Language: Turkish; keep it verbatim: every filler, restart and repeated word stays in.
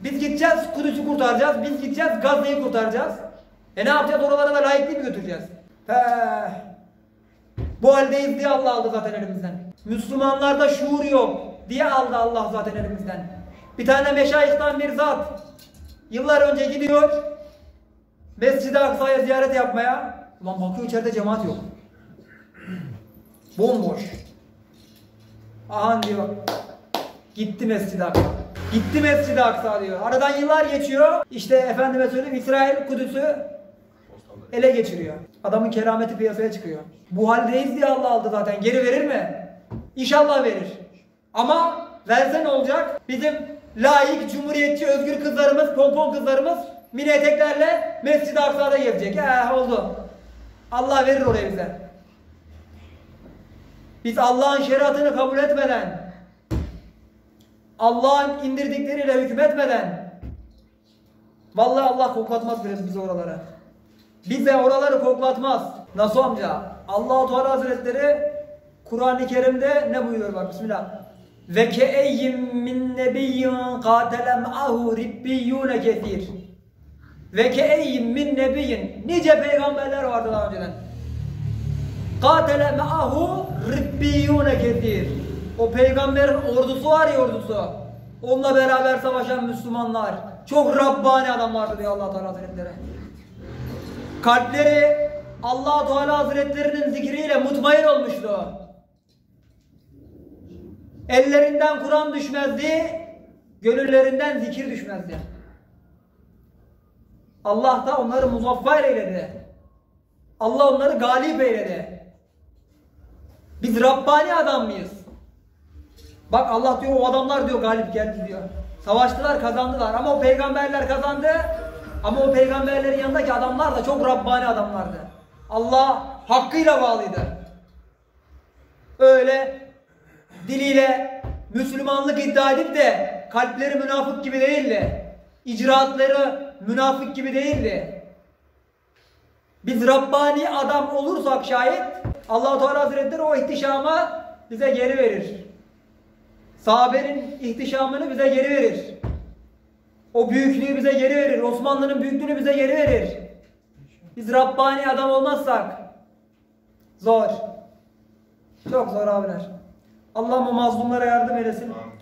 Biz gideceğiz Kudüs'ü kurtaracağız. Biz gideceğiz Gazze'yi kurtaracağız. E ne yapacağız? Oralara da layıklığı mı götüreceğiz? He. Bu haldeyiz diye Allah aldı zaten elimizden. Müslümanlarda şuur yok diye aldı Allah zaten elimizden. Bir tane meşayihtan bir zat yıllar önce gidiyor Mescid-i Aksa'ya ziyaret yapmaya. Ulan bakıyor içeride cemaat yok. Bomboş. Aha diyor. Gitti Mescid-i Aksa. Gitti Mescid-i Aksa diyor. Aradan yıllar geçiyor. İşte efendime söyleyeyim İsrail Kudüs'ü ele geçiriyor. Adamın kerameti piyasaya çıkıyor. Bu haldeyiz diye Allah aldı zaten. Geri verir mi? İnşallah verir. Ama verse ne olacak? Bizim layık, cumhuriyetçi, özgür kızlarımız, pompon kızlarımız mini eteklerle Mescid-i Aksa'da gelecek. He oldu. Allah verir oraya bize. Biz Allah'ın şeriatını kabul etmeden, Allah'ın indirdikleriyle hükmetmeden, vallahi Allah koklatmaz bize oralara. Bize oraları koklatmaz. Nasıl amca? Allah-u Teala Hazretleri Kur'an-ı Kerim'de ne buyuruyor bak bismillah. Ve ke'eyyim min nebiyyin qatele ma'ahu ribbiyyune kesir. Ve ke'eyyim min nebiyyin. Nice peygamberler vardı daha önceden. Qatele ma'ahu ribbiyyune kesir. O peygamberin ordusu var ya ordusu. Onunla beraber savaşan Müslümanlar. Çok Rabbani adamlardı diyor Allah Teala Hazretleri. Kalpleri Allah Teala Hazretlerinin zikriyle mutmain olmuştu. Ellerinden Kur'an düşmezdi, gönüllerinden zikir düşmezdi. Allah da onları muzaffer eyledi. Allah onları galip eyledi. Biz Rabbani adam mıyız? Bak Allah diyor o adamlar diyor galip geldi diyor. Savaştılar, kazandılar ama o peygamberler kazandı. Ama o peygamberlerin yanındaki adamlar da çok Rabbani adamlardı. Allah hakkıyla bağlıydı. Öyle diliyle Müslümanlık iddia edip de kalpleri münafık gibi değildi. İcraatları münafık gibi değildi. Biz Rabbani adam olursak şayet Allah-u Teala Hazretleri o ihtişama bize geri verir. Sahabenin ihtişamını bize geri verir. O büyüklüğü bize geri verir. Osmanlı'nın büyüklüğünü bize geri verir. Biz Rabbani adam olmazsak zor. Çok zor abiler. Allah bu mazlumlara yardım eylesin.